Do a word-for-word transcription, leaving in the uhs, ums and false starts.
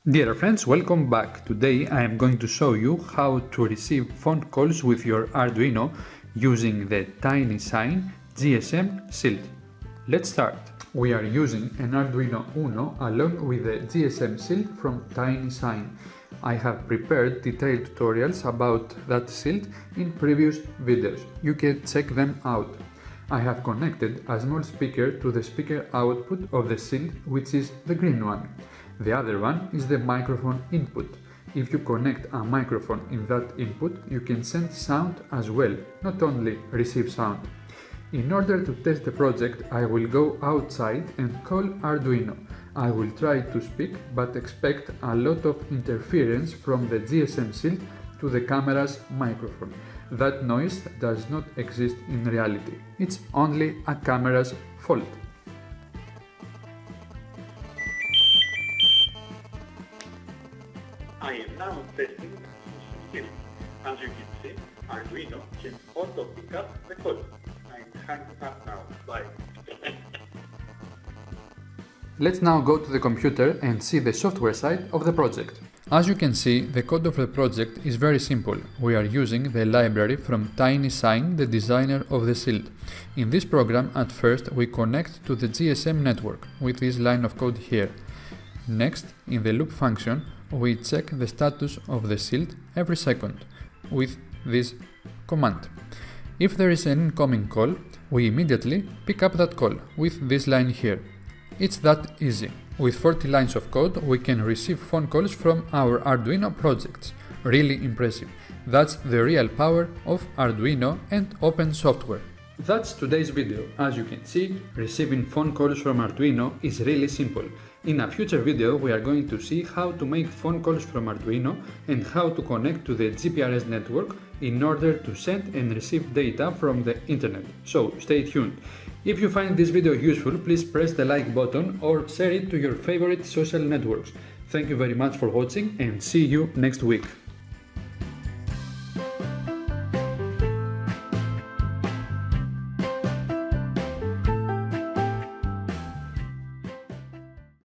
Dear friends, welcome back. Today I am going to show you how to receive phone calls with your Arduino using the TinySign G S M Shield. Let's start. We are using an Arduino Uno along with the G S M Shield from TinySign. I have prepared detailed tutorials about that shield in previous videos. You can check them out. I have connected a small speaker to the speaker output of the shield, which is the green one. The other one is the microphone input. If you connect a microphone in that input, you can send sound as well, not only receive sound. In order to test the project, I will go outside and call Arduino. I will try to speak, but expect a lot of interference from the G S M Shield to the camera's microphone. That noise does not exist in reality. It's only a camera's fault. I am now testing the shield. As you can see, Arduino can also pick up the call. I'm hanging up now. Bye. Let's now go to the computer and see the software side of the project. As you can see, the code of the project is very simple. We are using the library from TinySign, the designer of the shield. In this program, at first, we connect to the G S M network with this line of code here. Next, in the loop function, we check the status of the shield every second with this command. If there is an incoming call, we immediately pick up that call with this line here. It's that easy. With forty lines of code, we can receive phone calls from our Arduino projects. Really impressive. That's the real power of Arduino and open software. That's today's video. As you can see, receiving phone calls from Arduino is really simple. In a future video, we are going to see how to make phone calls from Arduino and how to connect to the G P R S network in order to send and receive data from the internet. So stay tuned. If you find this video useful, please press the like button or share it to your favorite social networks. Thank you very much for watching and see you next week.